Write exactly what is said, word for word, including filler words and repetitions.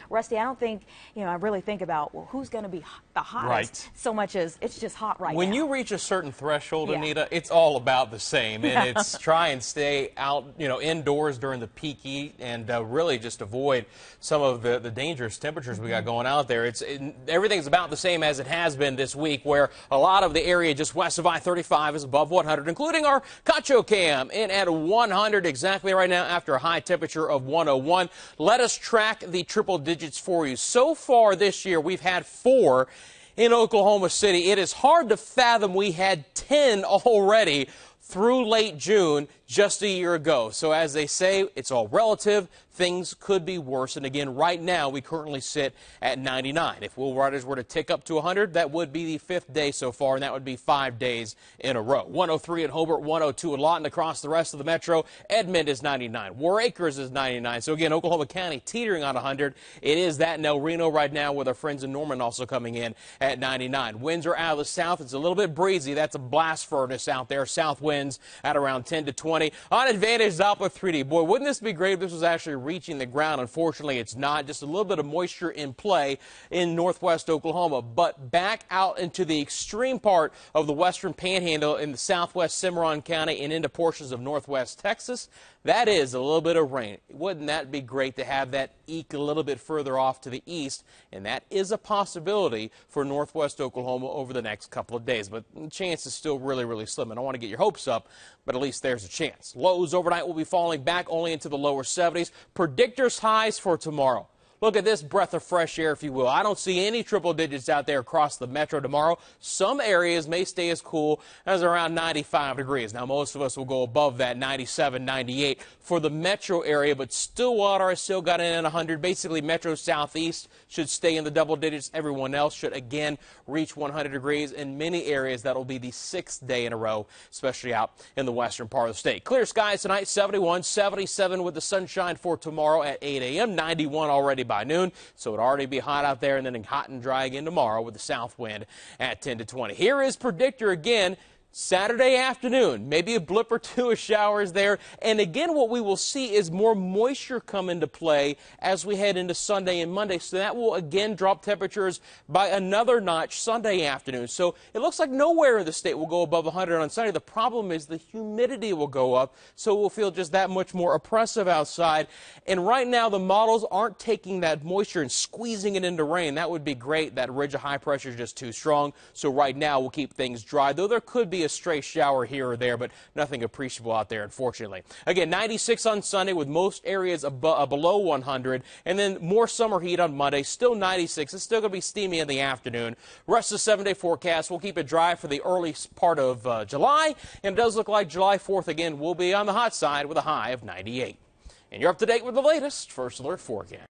Rusty, I don't think, you know, I really think about, well, who's going to be the hottest right. so much as it's just hot right when now. When you reach a certain threshold, yeah. Anita, it's all about the same. And it's try and stay out, you know, indoors during the peak heat and uh, really just avoid some of the, the dangerous temperatures we got going out there. It's it, everything's about the same as it has been this week, where a lot of the area just west of I thirty-five is above one hundred, including our KOCO cam in at one hundred exactly right now after a high temperature of one oh one. Let us track the triple digits for you. So far this year, we've had four in Oklahoma City. It is hard to fathom we had ten already through late June just a year ago. So as they say, it's all relative. Things could be worse. And again, right now, we currently sit at ninety-nine. If Will Riders were to tick up to one hundred, that would be the fifth day so far, and that would be five days in a row. one oh three at Hobart, one oh two at Lawton. Across the rest of the metro, Edmond is ninety-nine. War Acres is ninety-nine. So again, Oklahoma County teetering on one hundred. It is that in El Reno right now, with our friends in Norman also coming in at ninety-nine. Winds are out of the south. It's a little bit breezy. That's a blast furnace out there. South winds at around ten to twenty. On Advantage Doppler three D. Boy, wouldn't this be great if this was actually reaching the ground? Unfortunately, it's not. Just a little bit of moisture in play in northwest Oklahoma. But back out into the extreme part of the western panhandle in the southwest Cimarron County and into portions of northwest Texas, that is a little bit of rain. Wouldn't that be great to have that eke a little bit further off to the east? And that is a possibility for northwest Oklahoma over the next couple of days. But the chance is still really, really slim. I don't want to get your hopes up, but at least there's a chance. Lows overnight will be falling back only into the lower seventies. Predictors highs for tomorrow. Look at this breath of fresh air, if you will. I don't see any triple digits out there across the metro tomorrow. Some areas may stay as cool as around ninety-five degrees. Now, most of us will go above that, ninety-seven, ninety-eight for the metro area, but Stillwater has still got in at one hundred. Basically, metro southeast should stay in the double digits. Everyone else should, again, reach one hundred degrees. In many areas, that will be the sixth day in a row, especially out in the western part of the state. Clear skies tonight, seventy-one, seventy-seven with the sunshine for tomorrow at eight a m, ninety-one already by noon, so it'll already be hot out there, and then hot and dry again tomorrow with the south wind at ten to twenty. Here is predictor again. Saturday afternoon, maybe a blip or two of showers there. And again, what we will see is more moisture come into play as we head into Sunday and Monday. So that will again drop temperatures by another notch Sunday afternoon. So it looks like nowhere in the state will go above one hundred on Sunday. The problem is the humidity will go up, so we'll feel just that much more oppressive outside. And right now, the models aren't taking that moisture and squeezing it into rain. That would be great. That ridge of high pressure is just too strong. So right now, we'll keep things dry, though there could be a stray shower here or there, but nothing appreciable out there, unfortunately. Again, ninety-six on Sunday with most areas above, uh, below one hundred, and then more summer heat on Monday. Still ninety-six. It's still going to be steamy in the afternoon. Rest of the seven-day forecast, we'll keep it dry for the early part of uh, July, and it does look like July fourth again will be on the hot side with a high of ninety-eight. And you're up to date with the latest First Alert forecast.